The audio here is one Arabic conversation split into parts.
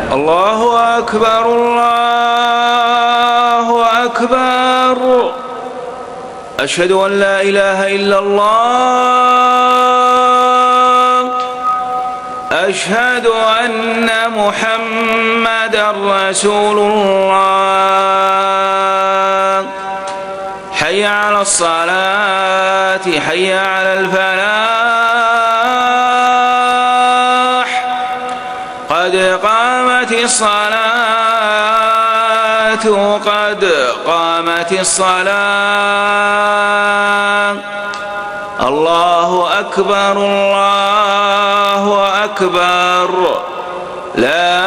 الله أكبر الله أكبر. أشهد أن لا إله إلا الله. أشهد أن محمدًا رسول الله. حي على الصلاة حي على الفلاح. قد قامت الصلاة قد قامت الصلاة. الله أكبر الله أكبر. لا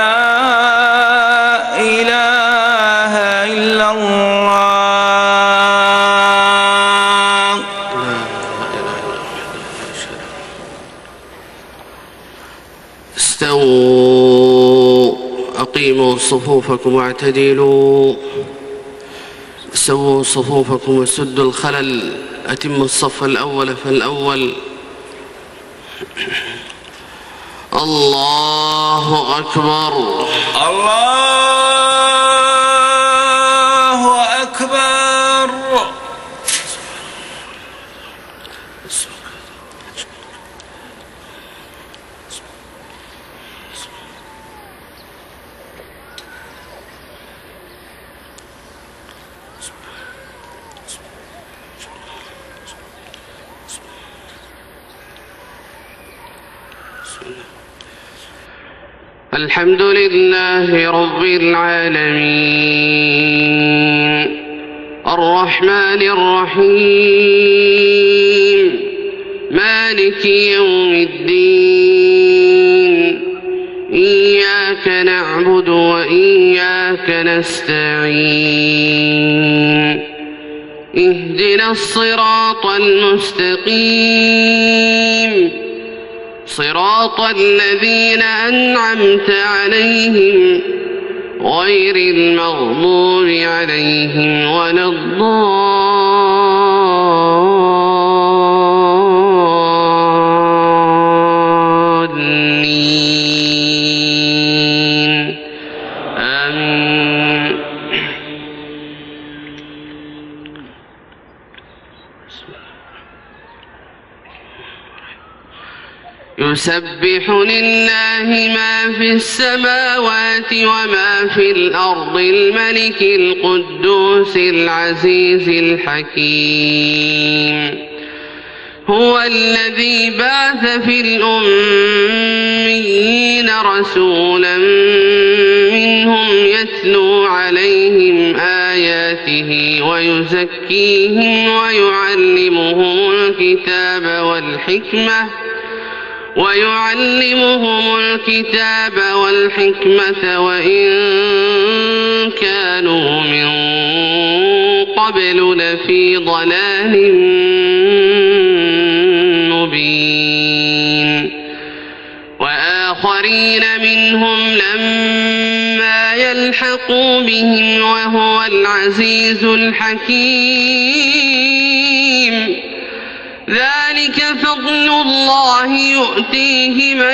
إله إلا الله. استووا أقيموا صفوفكم واعتدلوا. سووا صفوفكم وسدوا الخلل. أتموا الصف الأول فالأول. الله أكبر الله أكبر. الحمد لله رب العالمين الرحمن الرحيم مالك يوم الدين. إياك نعبد وإياك نستعين. اهدنا الصراط المستقيم صراط الذين أنعمت عليهم غير المغضوب عليهم ولا الضالين. آمين. يسبح لله ما في السماوات وما في الأرض الملك القدوس العزيز الحكيم. هو الذي بعث في الأميين رسولا منهم يتلو عليهم آياته ويزكيهم ويعلمهم الكتاب والحكمة وإن كانوا من قبل لفي ضلال مبين. وآخرين منهم لما يلحقوا بهم وهو العزيز الحكيم. ذلك فضل الله يؤتيه من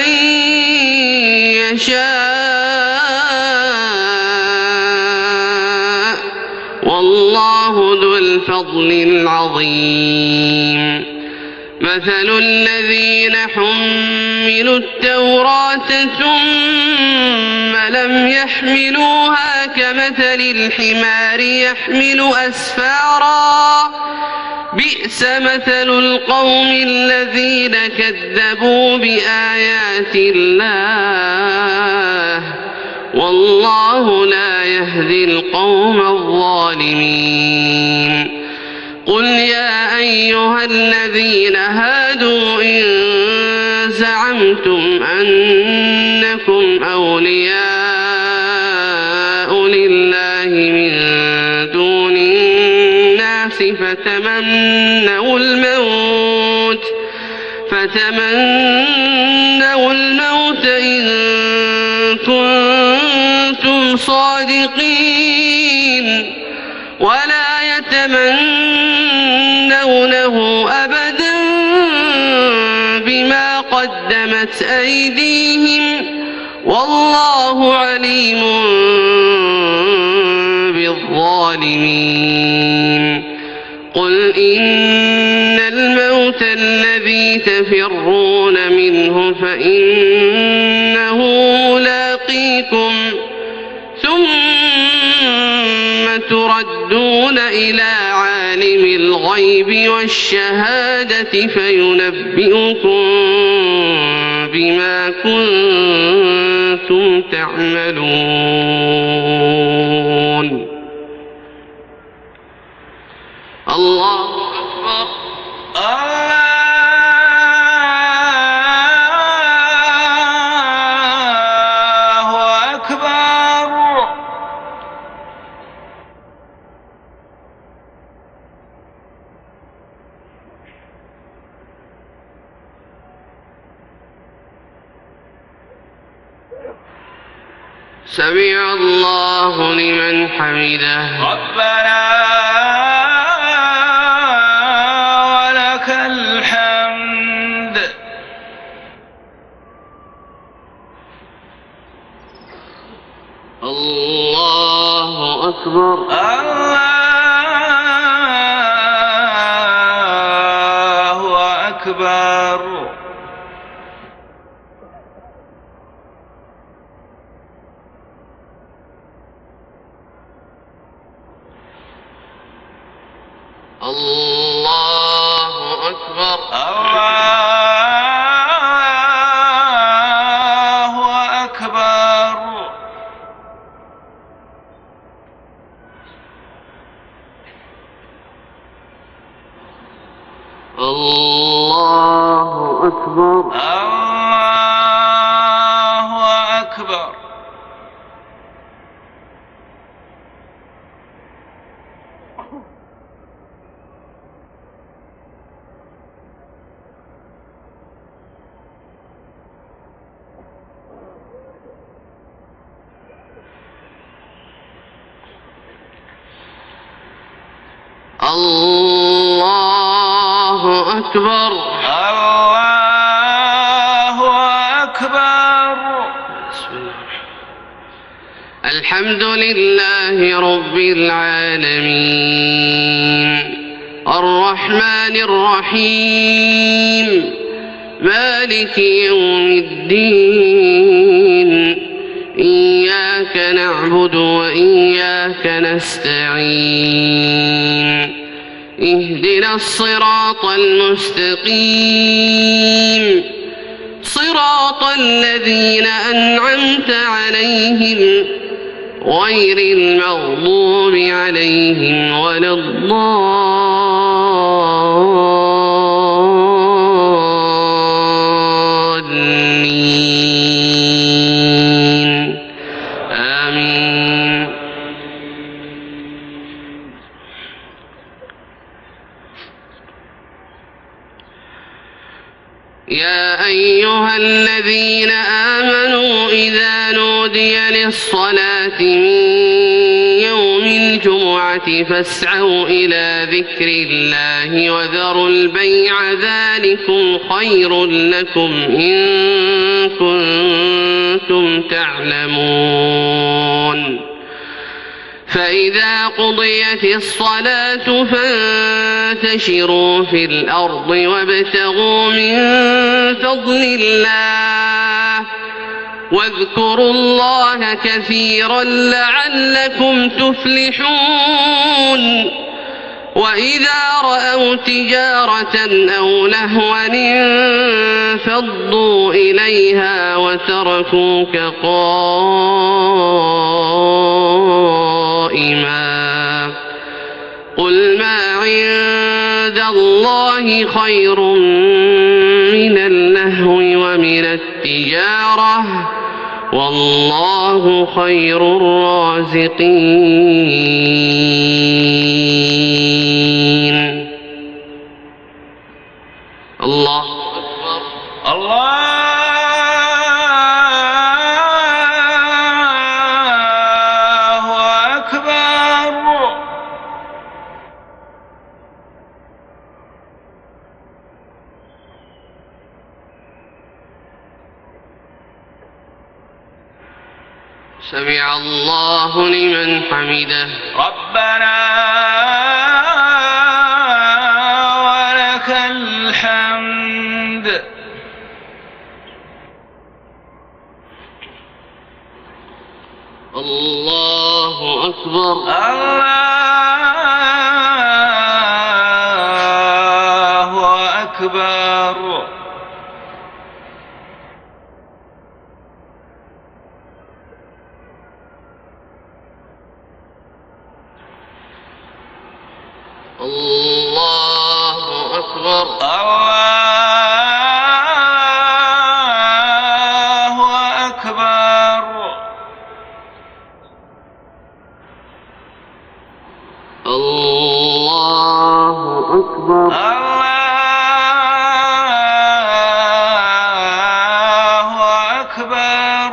يشاء والله ذو الفضل العظيم. مثل الذين حملوا التوراة ثم لم يحملوها كمثل الحمار يحمل أسفارا. بئس مثل القوم الذين كذبوا بآيات الله والله لا يهدي القوم الظالمين. قل يا أيها الذين هادوا إن زعمتم أنكم أولياء لله من دون الناس فتمنوا الموت إن كنتم صادقين ولا يتمنونه أبدا بما قدمت أيديهم والله عليم بالظالمين. قل إن الموت الذي تفرون منه فإنه ملاقيكم ثم تردون إلى عالم الغيب والشهادة فينبئكم بما كنتم تعملون. الله أكبر. الله أكبر. سمع الله لمن حمده. ربنا ولك الحمد. الله أكبر. الله أكبر. الله أكبر. الله أكبر. الله أكبر. الله أكبر. الله أكبر. الله أكبر. بسم الله. الحمد لله رب العالمين الرحمن الرحيم مالك يوم الدين إياك نعبد وإياك نستعين اهدنا الصراط المستقيم صراط الذين أنعمت عليهم غير المغضوب عليهم ولا الضالين آمين. يا أيها الذين آمنوا إذا نودي للصلاة من يوم الجمعة فاسعوا إلى ذكر الله وذروا البيع ذلكم خير لكم إن كنتم تعلمون. فإذا قضيت الصلاة فانتشروا في الأرض وابتغوا من فضل الله واذكروا الله كثيرا لعلكم تفلحون. وإذا رأوا تجارة أو لهوا انفضوا إليها وتركوك قائما قل ما عند الله خير من اللهو ومن التجارة والله خير الرازقين. الله أكبر. الله أكبر. سمع الله لمن حمده. ربنا ولك الحمد. الله أكبر. الله أكبر. الله أكبر. الله أكبر. الله أكبر. الله أكبر.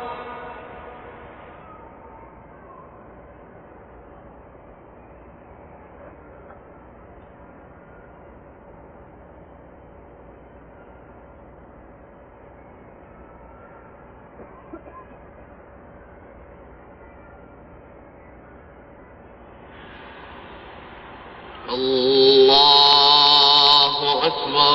الله أكبر.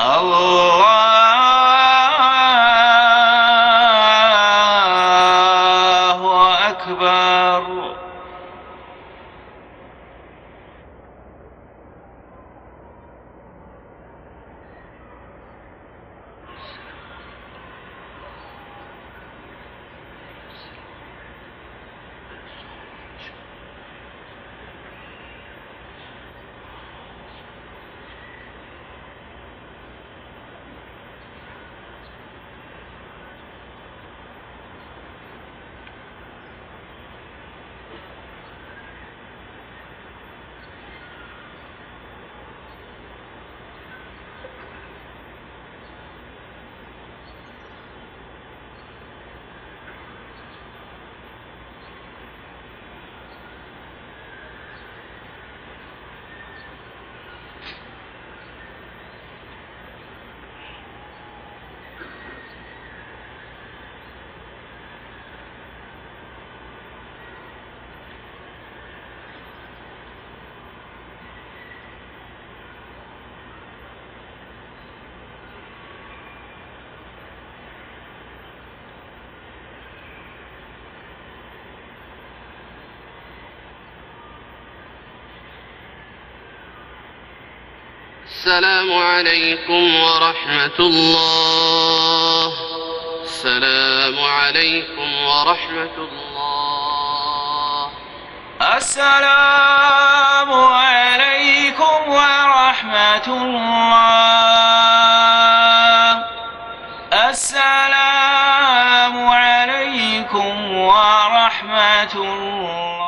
الله أكبر. السلام عليكم ورحمة الله. السلام عليكم ورحمة الله. السلام عليكم ورحمة الله. السلام عليكم ورحمة الله.